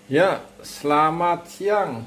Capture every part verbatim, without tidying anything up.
Ya, selamat siang.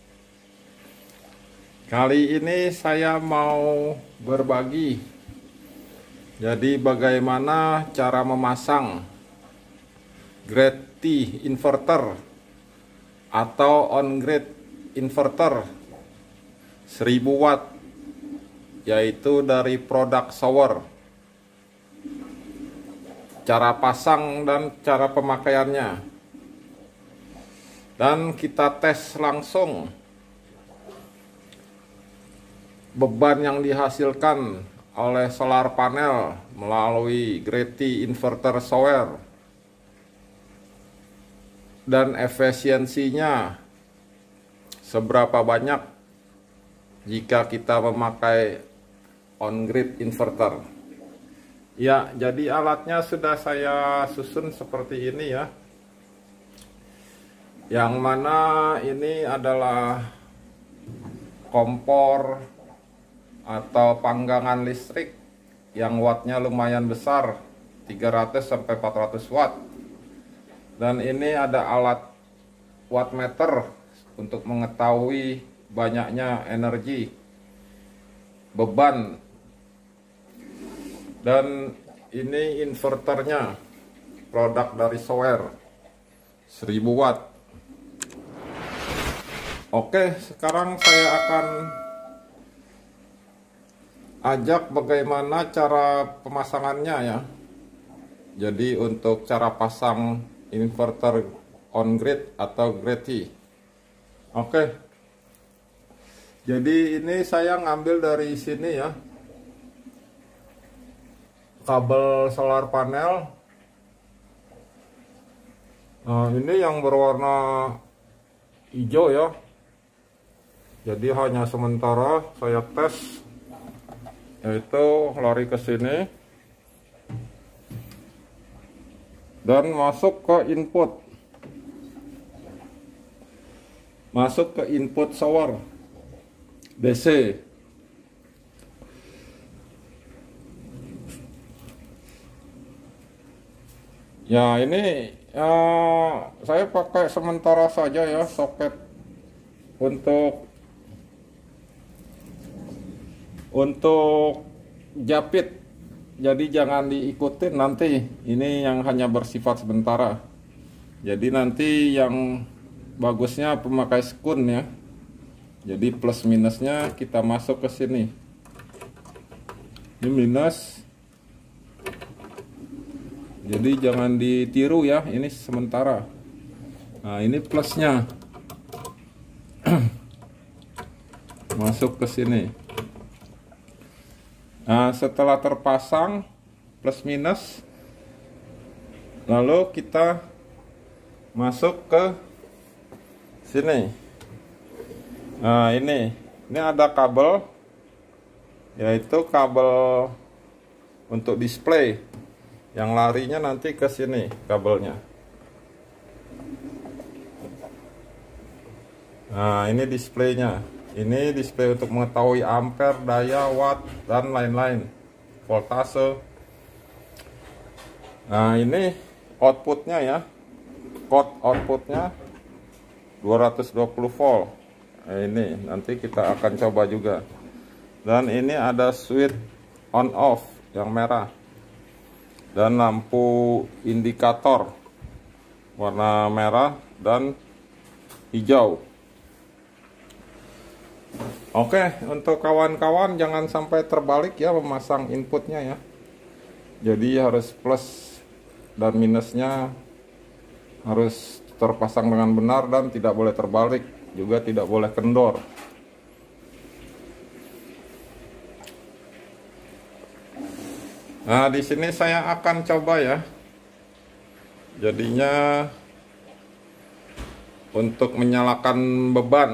Kali ini saya mau berbagi. Jadi bagaimana cara memasang grade T inverter atau on grade inverter seribu watt, yaitu dari produk Shower. Cara pasang dan cara pemakaiannya. Dan kita tes langsung beban yang dihasilkan oleh solar panel melalui grade T inverter Shower dan efisiensinya seberapa banyak jika kita memakai on grid inverter. Ya, jadi alatnya sudah saya susun seperti ini ya. Yang mana ini adalah kompor atau panggangan listrik yang wattnya lumayan besar, tiga ratus sampai empat ratus watt. Dan ini ada alat wattmeter untuk mengetahui banyaknya energi beban. Dan ini inverternya, produk dari Shower, seribu watt. Oke, sekarang saya akan ajak bagaimana cara pemasangannya ya. Jadi untuk cara pasang inverter on grid atau grade T. Oke. Jadi ini saya ngambil dari sini ya. Kabel solar panel. Nah, ini yang berwarna hijau ya. Jadi hanya sementara saya tes, yaitu lari ke sini dan masuk ke input, masuk ke input shower D C. Ya, ini ya, saya pakai sementara saja ya soket untuk untuk japit. Jadi jangan diikutin nanti, ini yang hanya bersifat sementara. Jadi nanti yang bagusnya pemakai skun ya. Jadi plus minusnya kita masuk ke sini. Ini minus. Jadi jangan ditiru ya, ini sementara. Nah, ini plusnya. Masuk ke sini. Nah, setelah terpasang plus minus, lalu kita masuk ke sini. Nah, ini ini ada kabel, yaitu kabel untuk display yang larinya nanti ke sini kabelnya. Nah, ini displaynya. Ini display untuk mengetahui ampere, daya, watt, dan lain-lain, voltase. Nah, ini outputnya ya, code outputnya dua ratus dua puluh volt. Nah, ini nanti kita akan coba juga. Dan ini ada switch on off yang merah dan lampu indikator warna merah dan hijau. Oke, untuk kawan-kawan jangan sampai terbalik ya memasang inputnya ya. Jadi harus plus dan minusnya harus terpasang dengan benar dan tidak boleh terbalik, juga tidak boleh kendor. Nah, di sini saya akan coba ya. Jadinya untuk menyalakan beban,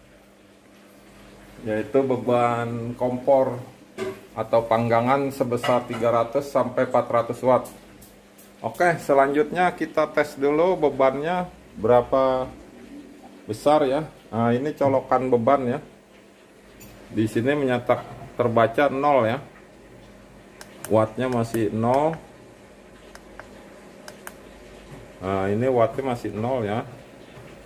yaitu beban kompor atau panggangan sebesar tiga ratus sampai empat ratus watt. Oke, selanjutnya kita tes dulu bebannya berapa besar ya. Nah, ini colokan beban ya. Di sini menyetak terbaca nol ya. Wattnya masih nol. Nah, ini wattnya masih nol ya.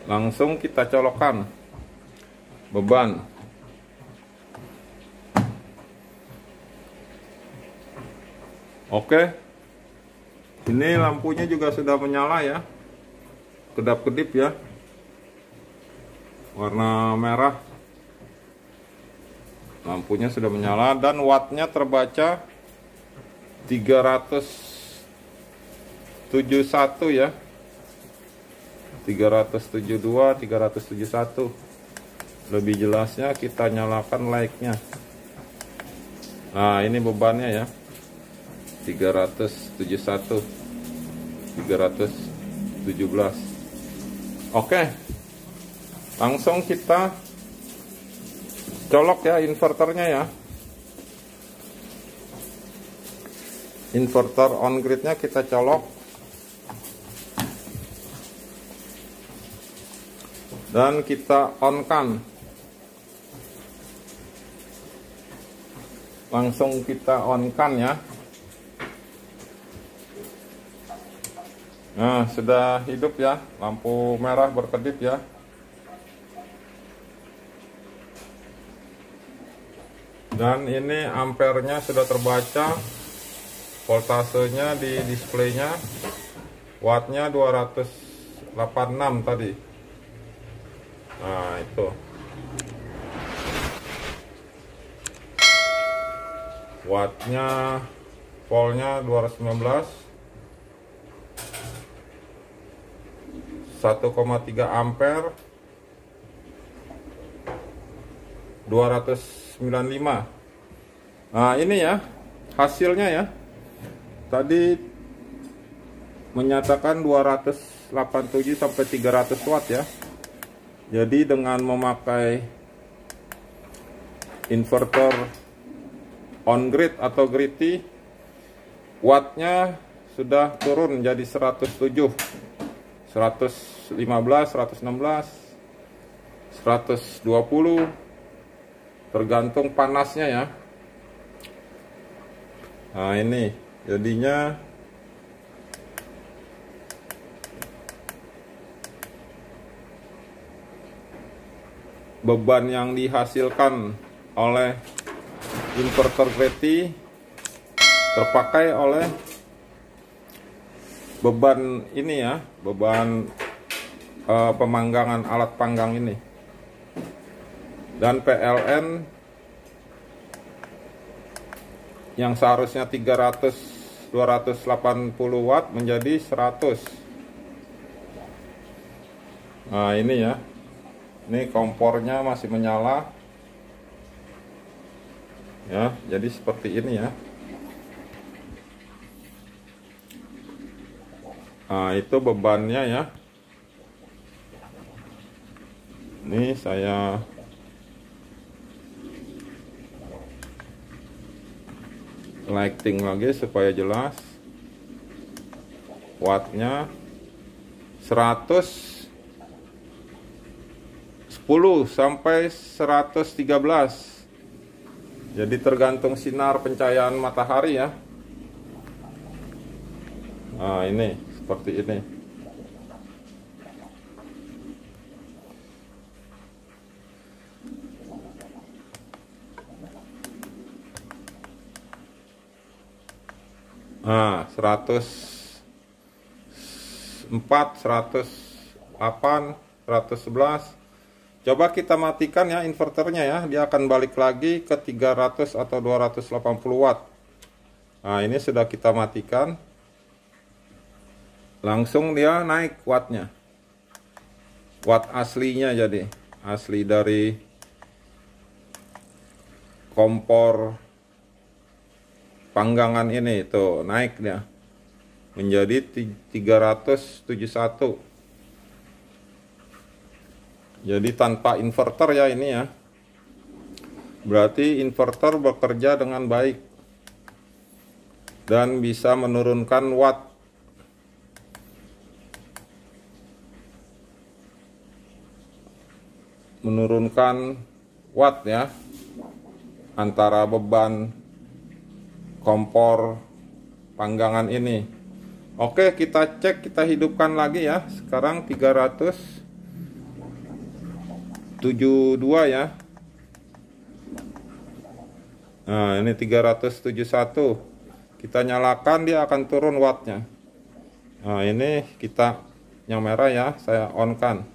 Langsung kita colokkan beban. Oke, ini lampunya juga sudah menyala ya, kedap-kedip ya, warna merah. Lampunya sudah menyala dan wattnya terbaca tiga ratus tujuh puluh satu ya, tiga ratus tujuh puluh dua, tiga ratus tujuh puluh satu. Lebih jelasnya kita nyalakan light-nya. Nah, ini bebannya ya, tiga ratus tujuh puluh satu, tiga ratus tujuh belas. Oke, langsung kita colok ya inverternya ya. Inverter on grid-nya kita colok dan kita on-kan. Langsung kita on-kan ya. Nah, sudah hidup ya, lampu merah berkedip ya. Dan ini ampernya sudah terbaca, voltasenya di displaynya, wattnya dua ratus delapan puluh enam tadi. Nah, itu. Wattnya, voltnya dua ratus sembilan belas, satu koma tiga ampere, dua ratus sembilan puluh lima. Nah, ini ya hasilnya ya. Tadi menyatakan dua ratus delapan puluh tujuh sampai tiga ratus watt ya. Jadi dengan memakai inverter on grid atau gridty, wattnya sudah turun jadi seratus tujuh, seratus lima belas, seratus enam belas, seratus dua puluh, tergantung panasnya ya. Nah, ini jadinya beban yang dihasilkan oleh inverter gridty terpakai oleh beban ini ya, beban uh, pemanggangan alat panggang ini. Dan P L N yang seharusnya tiga ratus, dua ratus delapan puluh watt menjadi seratus. Nah, ini ya. Ini kompornya masih menyala. Ya, jadi seperti ini ya. Nah, itu bebannya ya. Ini saya lighting lagi supaya jelas. Wattnya seratus sepuluh sampai seratus tiga belas. Jadi tergantung sinar pencahayaan matahari ya. Nah, ini seperti ini. Nah, seratus empat, seratus delapan, seratus sebelas. Coba kita matikan ya inverternya ya. Dia akan balik lagi ke tiga ratus atau dua ratus delapan puluh watt. Nah, ini sudah kita matikan. Langsung dia naik wattnya. Watt aslinya jadi. Asli dari kompor panggangan ini tuh naik dia menjadi tiga ratus tujuh puluh satu. Jadi tanpa inverter ya ini ya. Berarti inverter bekerja dengan baik dan bisa menurunkan watt. Menurunkan watt ya antara beban kompor panggangan ini. Oke, kita cek, kita hidupkan lagi ya. Sekarang tiga ratus tujuh puluh dua ya. Nah, ini tiga ratus tujuh puluh satu. Kita nyalakan, dia akan turun wattnya. Nah, ini kita yang merah ya, saya on kan.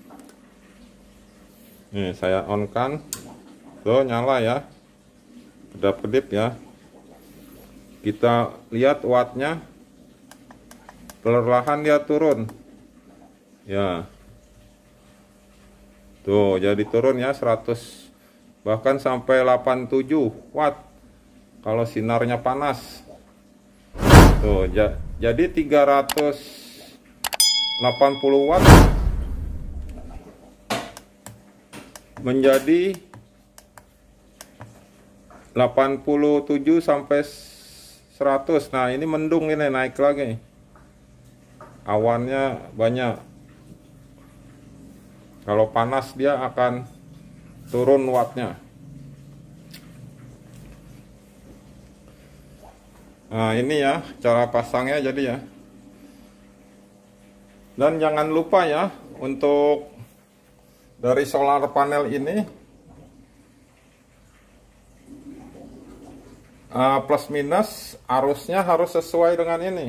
Nih, saya on kan. Tuh, nyala ya. Kedap-kedip ya. Kita lihat wattnya. Perlahan dia turun. Ya. Tuh, jadi turun ya seratus, bahkan sampai delapan puluh tujuh watt kalau sinarnya panas. Tuh, ja, jadi tiga ratus delapan puluh watt menjadi delapan puluh tujuh sampai seratus. Nah, ini mendung, ini naik lagi. Awannya banyak. Kalau panas dia akan turun wattnya. Nah, ini ya cara pasangnya jadi ya. Dan jangan lupa ya, untuk dari solar panel ini uh, plus minus arusnya harus sesuai dengan ini.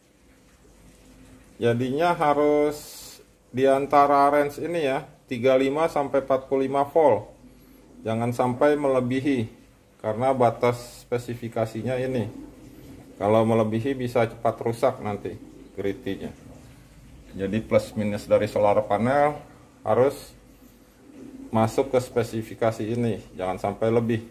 Jadinya harus di antara range ini ya, tiga puluh lima sampai empat puluh lima volt. Jangan sampai melebihi, karena batas spesifikasinya ini. Kalau melebihi bisa cepat rusak nanti gritinya. Jadi plus minus dari solar panel harus masuk ke spesifikasi ini, jangan sampai lebih.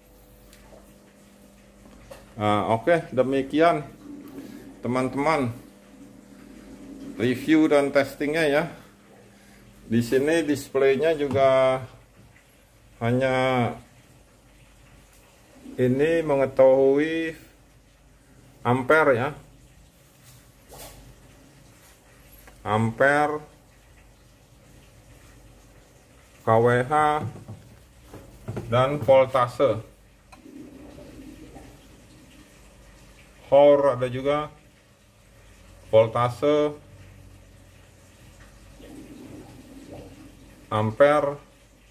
Nah, oke, okay, demikian teman-teman review dan testingnya ya. Di sini displaynya juga hanya ini mengetahui ampere ya, ampere, K W H, dan voltase. Hour ada juga, voltase, ampere,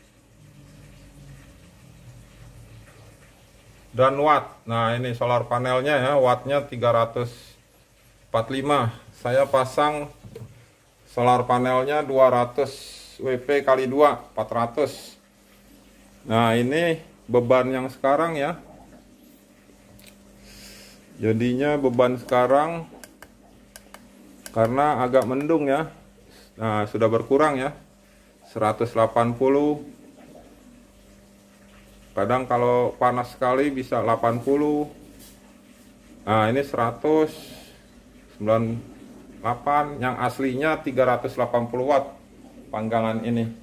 dan watt. Nah, ini solar panelnya ya, wattnya tiga ratus empat puluh lima. Saya pasang solar panelnya dua ratus watt kali dua, empat ratus. Nah, ini beban yang sekarang ya. Jadinya beban sekarang karena agak mendung ya. Nah, sudah berkurang ya. seratus delapan puluh. Kadang kalau panas sekali bisa delapan puluh. Nah, ini seratus sembilan puluh delapan, yang aslinya tiga ratus delapan puluh watt panggangan ini.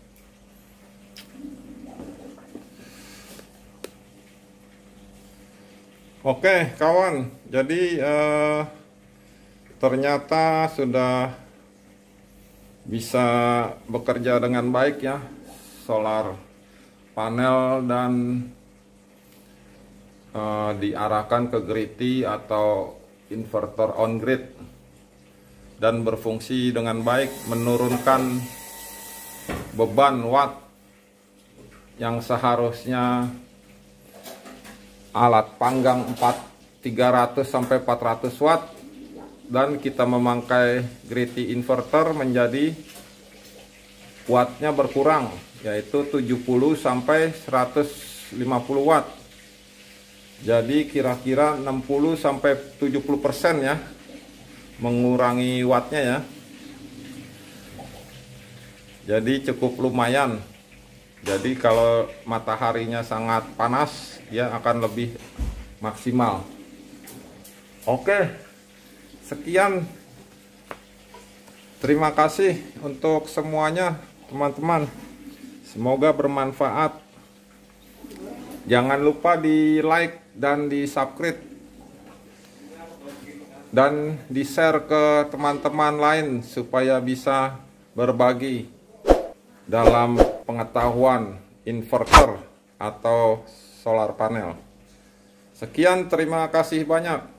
Oke kawan, jadi eh, ternyata sudah bisa bekerja dengan baik ya solar panel, dan eh, diarahkan ke griti atau inverter on grid dan berfungsi dengan baik, menurunkan beban watt yang seharusnya alat panggang tiga ratus sampai empat ratus watt, dan kita memakai griti inverter menjadi wattnya berkurang, yaitu tujuh puluh sampai seratus lima puluh watt. Jadi kira-kira enam puluh sampai tujuh puluh persen ya mengurangi wattnya ya. Jadi cukup lumayan. Jadi kalau mataharinya sangat panas, dia akan lebih maksimal. Oke, sekian. Terima kasih untuk semuanya, teman-teman. Semoga bermanfaat. Jangan lupa di like dan di subscribe, dan di share ke teman-teman lain supaya bisa berbagi dalam pengetahuan inverter atau solar panel. Sekian, terima kasih banyak.